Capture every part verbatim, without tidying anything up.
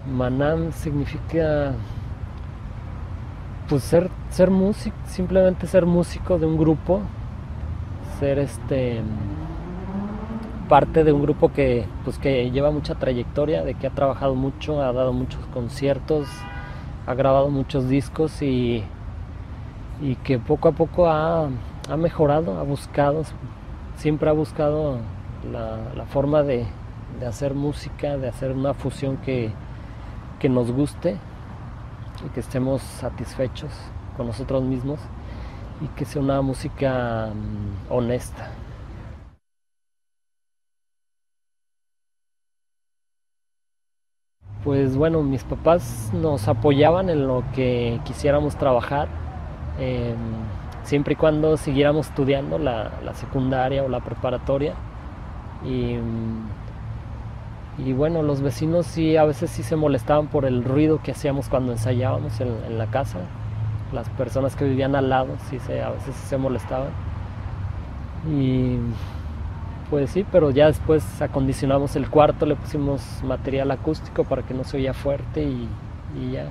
Manam significa pues ser, ser músico, simplemente ser músico de un grupo, ser este parte de un grupo que pues que lleva mucha trayectoria, de que ha trabajado mucho, ha dado muchos conciertos, ha grabado muchos discos y, y que poco a poco ha, ha mejorado, ha buscado, siempre ha buscado la, la forma de, de hacer música, de hacer una fusión que, que nos guste y que estemos satisfechos con nosotros mismos y que sea una música um, honesta. Pues bueno, mis papás nos apoyaban en lo que quisiéramos trabajar, eh, siempre y cuando siguiéramos estudiando la, la secundaria o la preparatoria. Y, y bueno, los vecinos sí, a veces sí se molestaban por el ruido que hacíamos cuando ensayábamos en, en la casa. Las personas que vivían al lado sí se, a veces sí se molestaban. Y pues sí, pero ya después acondicionamos el cuarto, le pusimos material acústico para que no se oía fuerte y, y ya.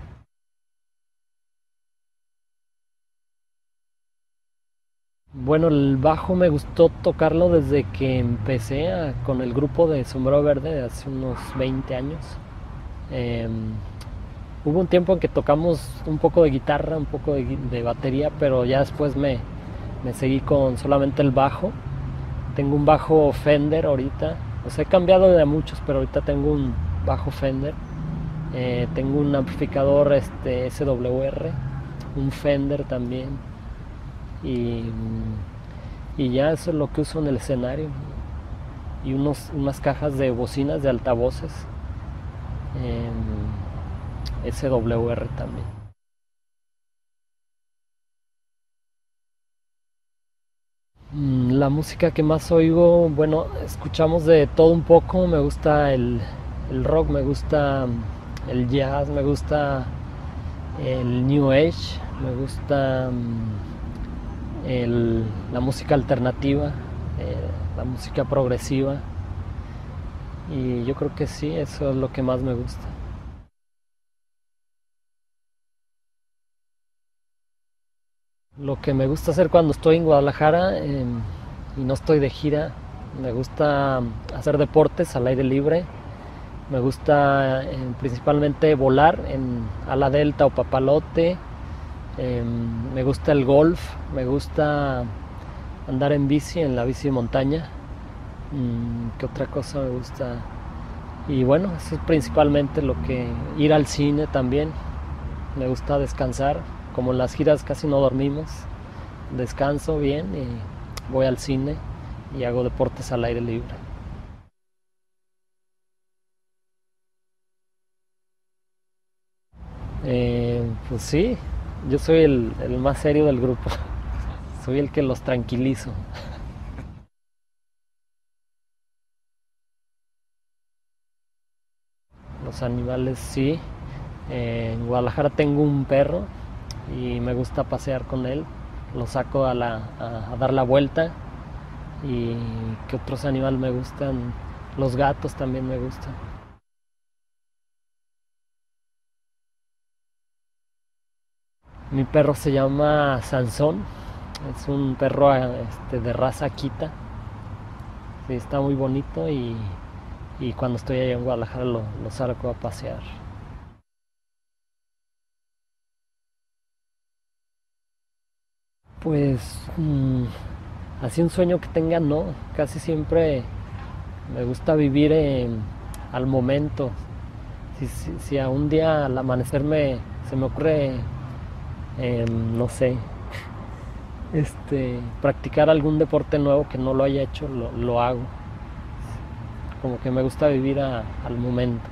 Bueno, el bajo me gustó tocarlo desde que empecé a- con el grupo de Sombrero Verde de hace unos veinte años. Eh, Hubo un tiempo en que tocamos un poco de guitarra, un poco de, de batería, pero ya después me, me seguí con solamente el bajo. Tengo un bajo Fender ahorita. O sea, he cambiado de muchos, pero ahorita tengo un bajo Fender. Eh, tengo un amplificador este, S W R, un Fender también. Y, y ya eso es lo que uso en el escenario. Y unos, unas cajas de bocinas de altavoces. Eh, S W R también. Mm, La música que más oigo, bueno, escuchamos de todo un poco. Me gusta el, el rock, me gusta mm, el jazz, me gusta el new age, me gusta mm, el- la música alternativa, eh, la música progresiva. Y yo creo que sí, eso es lo que más me gusta. Lo que me gusta hacer cuando estoy en Guadalajara eh, y no estoy de gira, me gusta mm, hacer deportes al aire libre. Me gusta eh, principalmente volar en ala delta o papalote. Eh, me gusta el golf. Me gusta andar en bici, en la bici de montaña. Mm, ¿Qué otra cosa me gusta? Y bueno, eso es principalmente lo que... Ir al cine también. Me gusta descansar. Como en las giras casi no dormimos. Descanso bien y voy al cine y hago deportes al aire libre. Eh, pues sí, yo soy el, el más serio del grupo. Soy el que los tranquilizo. Los animales sí. Eh, en Guadalajara tengo un perro y me gusta pasear con él. Lo saco a, la, a, a dar la vuelta. ¿Y qué otros animales me gustan? Los gatos también me gustan. Mi perro se llama Sansón. Es un perro este, de raza Akita. Sí, está muy bonito y, y cuando estoy allá en Guadalajara lo, lo saco a pasear. Pues mm, así un sueño que tenga, no. Casi siempre me gusta vivir en- al momento. Si, si, si a un día al amanecer me, se me ocurre, eh, no sé, este, practicar algún deporte nuevo que no lo haya hecho, lo, lo hago. Como que me gusta vivir a- al momento.